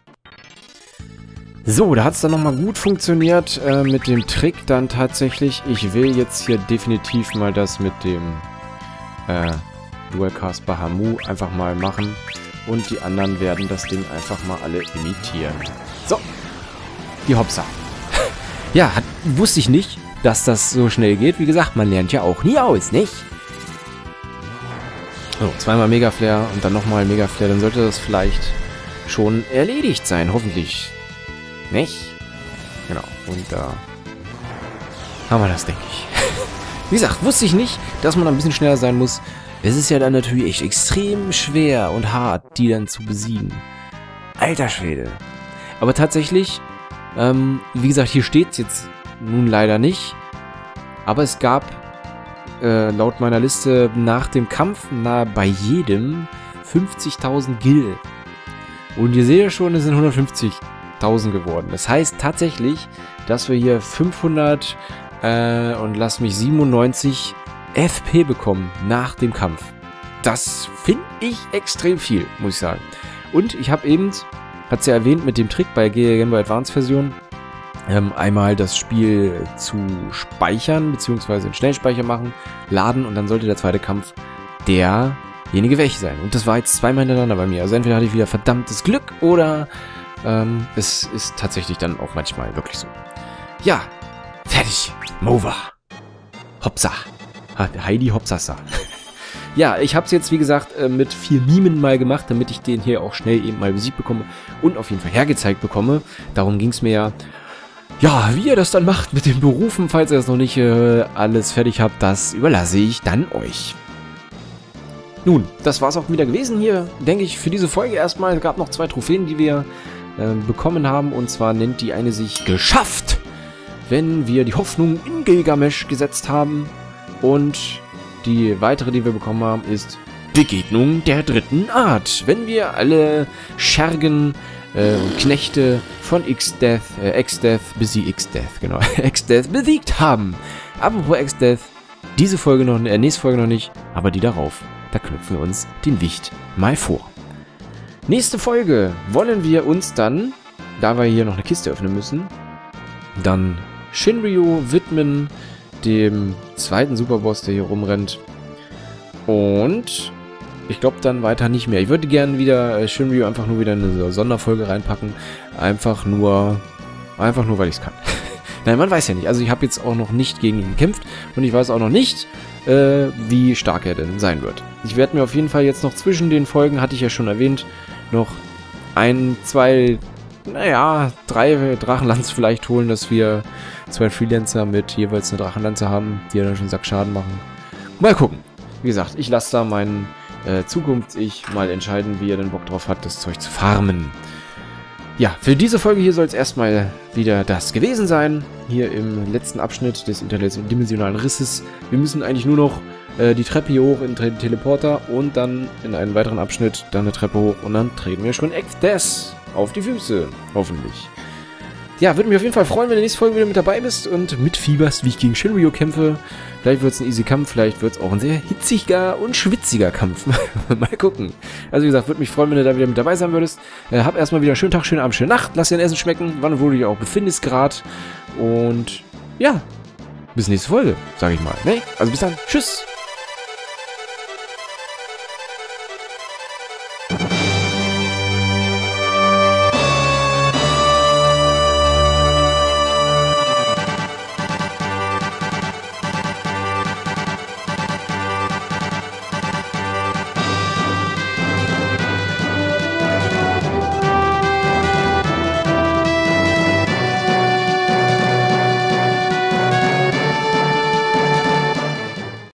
So, da hat es dann nochmal gut funktioniert äh, mit dem Trick dann tatsächlich. Ich will jetzt hier definitiv mal das mit dem äh, Dualcast Bahamut einfach mal machen. Und die anderen werden das Ding einfach mal alle imitieren. So, die Hopsa. Ja, hat, wusste ich nicht, dass das so schnell geht. Wie gesagt, man lernt ja auch nie aus, nicht? So, zweimal Mega Flare und dann nochmal Mega Flare. Dann sollte das vielleicht schon erledigt sein. Hoffentlich. Nicht? Genau. Und da haben wir das, denke ich. Wie gesagt, wusste ich nicht, dass man ein bisschen schneller sein muss. Es ist ja dann natürlich echt extrem schwer und hart, die dann zu besiegen. Alter Schwede. Aber tatsächlich, ähm, wie gesagt, hier steht es jetzt nun leider nicht. Aber es gab äh, laut meiner Liste nach dem Kampf na, bei jedem fünfzigtausend Gil. Und ihr seht ja schon, es sind hundertfünfzigtausend geworden. Das heißt tatsächlich, dass wir hier fünfhundert äh, und lass mich siebenundneunzig F P bekommen nach dem Kampf. Das finde ich extrem viel, muss ich sagen. Und ich habe eben, hat es ja erwähnt, mit dem Trick bei Game Boy Advance Version, ähm, einmal das Spiel zu speichern, beziehungsweise einen Schnellspeicher machen, laden und dann sollte der zweite Kampf derjenige weg sein. Und das war jetzt zweimal hintereinander bei mir. Also entweder hatte ich wieder verdammtes Glück oder ähm, es ist tatsächlich dann auch manchmal wirklich so. Ja, fertig. Mova. Hopsa. Heidi Hopsasa. Ja, ich habe es jetzt, wie gesagt, mit vier Mimen mal gemacht, damit ich den hier auch schnell eben mal besiegt bekomme und auf jeden Fall hergezeigt bekomme. Darum ging es mir ja. Ja, wie ihr das dann macht mit den Berufen, falls ihr das noch nicht äh, alles fertig habt, das überlasse ich dann euch. Nun, das war es auch wieder gewesen hier, denke ich, für diese Folge erstmal. Es gab noch zwei Trophäen, die wir äh, bekommen haben, und zwar nennt die eine sich Geschafft, wenn wir die Hoffnung in Gilgamesh gesetzt haben. Und die weitere, die wir bekommen haben, ist Begegnung der dritten Art. Wenn wir alle Schergen äh, und Knechte von X-Death, äh, X-Death, besiegt, X-Death, genau, X-Death besiegt haben. Apropos X-Death, diese Folge noch, äh, nächste Folge noch nicht, aber die darauf, da knüpfen wir uns den Wicht mal vor. Nächste Folge wollen wir uns dann, da wir hier noch eine Kiste öffnen müssen, dann Shinryu widmen, dem zweiten Superboss, der hier rumrennt. Und ich glaube dann weiter nicht mehr. Ich würde gerne wieder äh, Shinryu einfach nur wieder in eine Sonderfolge reinpacken. Einfach nur, einfach nur, weil ich es kann. Nein, man weiß ja nicht. Also ich habe jetzt auch noch nicht gegen ihn gekämpft und ich weiß auch noch nicht, äh, wie stark er denn sein wird. Ich werde mir auf jeden Fall jetzt noch zwischen den Folgen, hatte ich ja schon erwähnt, noch ein, zwei, naja, drei Drachenlanze vielleicht holen, dass wir zwei Freelancer mit jeweils eine Drachenlanze haben, die ja dann schon Sackschaden machen. Mal gucken. Wie gesagt, ich lasse da meinen äh, Zukunfts-Ich mal entscheiden, wie er denn Bock drauf hat, das Zeug zu farmen. Ja, für diese Folge hier soll es erstmal wieder das gewesen sein. Hier im letzten Abschnitt des interdimensionalen Risses. Wir müssen eigentlich nur noch äh, die Treppe hier hoch in den Teleporter und dann in einen weiteren Abschnitt dann eine Treppe hoch und dann treten wir schon X-Death auf die Füße. Hoffentlich. Ja, würde mich auf jeden Fall freuen, wenn du in der nächsten Folge wieder mit dabei bist und mitfieberst, wie ich gegen Shinryu kämpfe. Vielleicht wird es ein easy Kampf, vielleicht wird es auch ein sehr hitziger und schwitziger Kampf. Mal gucken. Also wie gesagt, würde mich freuen, wenn du da wieder mit dabei sein würdest. Äh, hab erstmal wieder einen schönen Tag, schönen Abend, schöne Nacht. Lass dir dein Essen schmecken, wann und wo du dich auch befindest gerade. Und ja, bis nächste Folge, sage ich mal. Ne? Also bis dann. Tschüss.